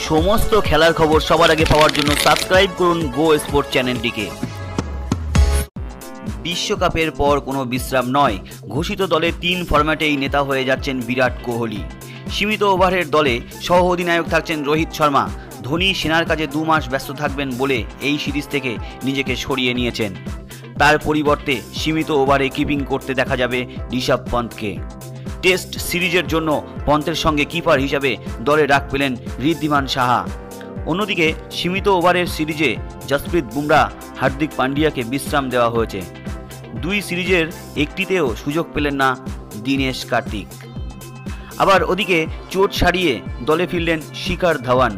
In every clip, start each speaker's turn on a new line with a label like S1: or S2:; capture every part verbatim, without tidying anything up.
S1: সমস্ত খেলার খবর সবার আগে পাওয়ার জন্য সাবস্ক্রাইব করুন গো স্পোর্ট চ্যানেলটিকে। বিশ্বকাপের পর কোনো বিশ্রাম নয়, ঘোষিত দলে তিন ফরম্যাটেই নেতা হয়ে যাচ্ছেন বিরাট কোহলি। সীমিত ওভারের দলে সহ অধিনায়ক থাকছেন রোহিত শর্মা। ধোনি সেনার কাজে দু মাস ব্যস্ত থাকবেন বলে এই সিরিজ থেকে নিজেকে সরিয়ে নিয়েছেন। তার পরিবর্তে সীমিত ওভারে কিপিং করতে দেখা যাবে ঋষভ পন্তকে। টেস্ট সিরিজের জন্য পন্তের সঙ্গে কিপার হিসাবে দলে ডাক পেলেন ঋদ্ধিমান সাহা। অন্যদিকে সীমিত ওভারের সিরিজে জসপ্রীত বুমরা, হার্দিক পান্ডিয়াকে বিশ্রাম দেওয়া হয়েছে। দুই সিরিজের একটিতেও সুযোগ পেলেন না দীনেশ কার্তিক। আবার ওদিকে চোট সারিয়ে দলে ফিরলেন শিখর ধাওয়ান।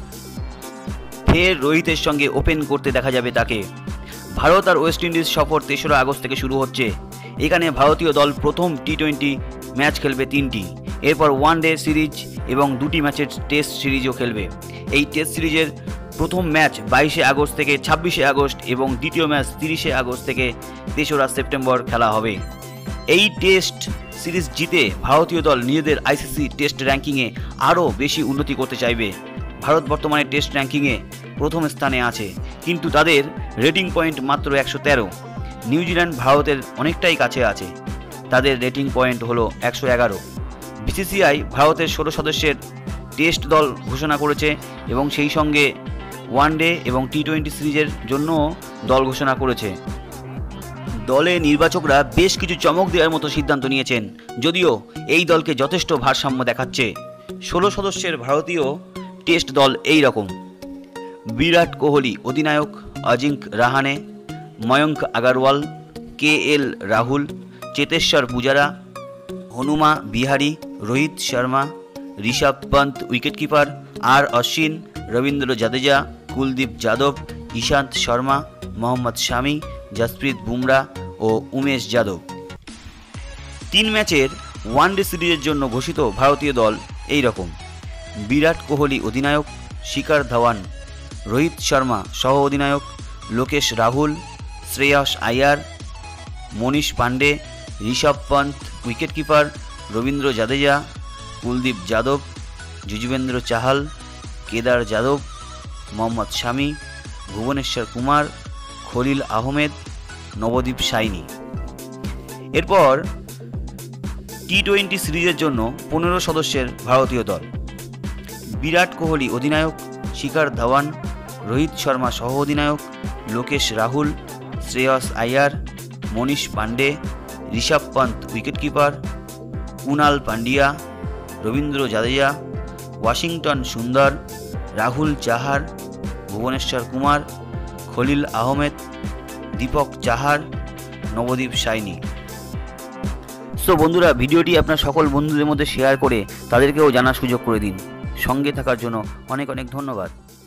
S1: ফের রোহিতের সঙ্গে ওপেন করতে দেখা যাবে তাকে। ভারত আর ওয়েস্ট ইন্ডিজ সফর তেসরা আগস্ট থেকে শুরু হচ্ছে। এখানে ভারতীয় দল প্রথম টি টোয়েন্টি ম্যাচ খেলবে তিনটি, এরপর ওয়ান ডে সিরিজ এবং দুটি ম্যাচের টেস্ট সিরিজও খেলবে। এই টেস্ট সিরিজের প্রথম ম্যাচ বাইশে আগস্ট থেকে ছাব্বিশে আগস্ট এবং দ্বিতীয় ম্যাচ তিরিশে আগস্ট থেকে তেসরা সেপ্টেম্বর খেলা হবে। এই টেস্ট সিরিজ জিতে ভারতীয় দল নিজেদের আইসিসি টেস্ট র্যাঙ্কিংয়ে আরও বেশি উন্নতি করতে চাইবে। ভারত বর্তমানে টেস্ট র্যাঙ্কিংয়ে প্রথম স্থানে আছে, কিন্তু তাদের রেটিং পয়েন্ট মাত্র একশো তেরো। নিউজিল্যান্ড ভারতের অনেকটাই কাছে আছে, তাদের রেটিং পয়েন্ট হলো একশো এগারো। বিসিসিআই ভারতের ষোলো সদস্যের টেস্ট দল ঘোষণা করেছে এবং সেই সঙ্গে ওয়ান ডে এবং টি টোয়েন্টি সিরিজের জন্য দল ঘোষণা করেছে। দলে নির্বাচকরা বেশ কিছু চমক দেওয়ার মতো সিদ্ধান্ত নিয়েছেন, যদিও এই দলকে যথেষ্ট ভারসাম্য দেখাচ্ছে। ষোলো সদস্যের ভারতীয় টেস্ট দল এই রকম: বিরাট কোহলি অধিনায়ক, Ajinkya Rahane, Mayank Agarwal, K L Rahul, Cheteshwar Pujara, Hanuma Vihari, Rohit Sharma, Rishabh Pant wicketkeeper, R Ashwin, Ravindra Jadeja, Kuldeep Yadav, Ishant Sharma, Mohammed Shami, Jasprit Bumrah ও উমেশ যাদব। তিন ম্যাচের ওয়ানডে সিরিজের জন্য ঘোষিত ভারতীয় দল এই রকম: বিরাট কোহলি অধিনায়ক, শিখর ধাওয়ান, রোহিত শর্মা সহ অধিনায়ক, লোকেশ রাহুল, শ্রেয়স আয়ার, মনীষ পান্ডে, ঋষভ পন্ত উইকেটকিপার, রবীন্দ্র জাদেজা, কুলদীপ যাদব, যুজবেন্দ্র চাহাল, কেদার যাদব, মোহাম্মদ শামি, ভুবনেশ্বর কুমার, খলিল আহমেদ, নবদীপ সাইনি। এরপর টি টোয়েন্টি সিরিজের জন্য পনেরো সদস্যের ভারতীয় দল: বিরাট কোহলি অধিনায়ক, শিখর ধাওয়ান, রোহিত শর্মা সহ অধিনায়ক, Lokesh Rahul, Shreyas Iyer, Manish Pandey, Rishabh Pant wicketkeeper, Krunal Pandya, Ravindra Jadeja, Washington Sundar, Rahul Chahar, Bhuvneshwar Kumar, Khaleel Ahmed, Deepak Chahar, Navdeep Saini. So বন্ধুরা, ভিডিওটি আপনার সকল বন্ধুদের মধ্যে শেয়ার করে তাদেরকেও জানার সুযোগ করে দিন। সঙ্গে থাকার জন্য অনেক অনেক ধন্যবাদ।